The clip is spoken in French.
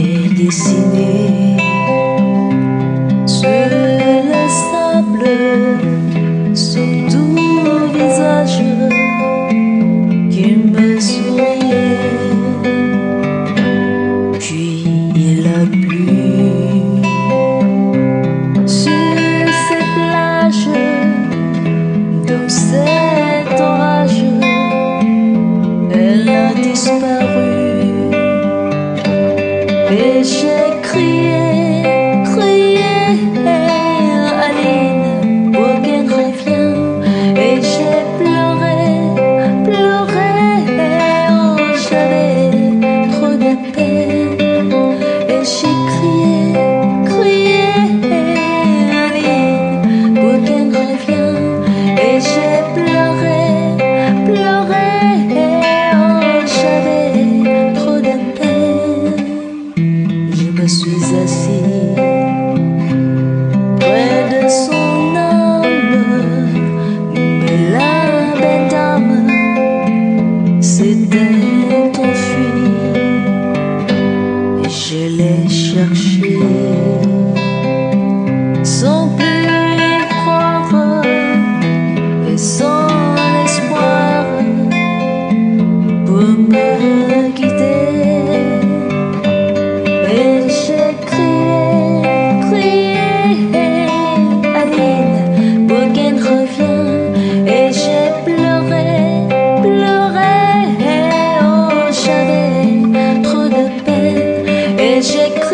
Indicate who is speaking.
Speaker 1: est dessiné sur le sable, sur tout visage qui me souriait. Puis il a plu sur ces plages, dans cet orage, elle a disparu. Et j'ai crié, Aline, pour qu'elle revienne. Et j'ai pleuré, oh j'avais trop de peine. Et j'ai crié, Aline, pour qu'elle revienne. Et j'ai pleuré, oh j'avais trop de peine. Je me suis assis près de son âme, mais la belle dame s'était enfuie. Et je l'ai cherchée sans plus y croire et sans espoir pour me guider. Et j'ai crié, Aline, pour qu'elle revienne. Et j'ai pleuré, oh j'avais trop de peine. Et j'ai crié.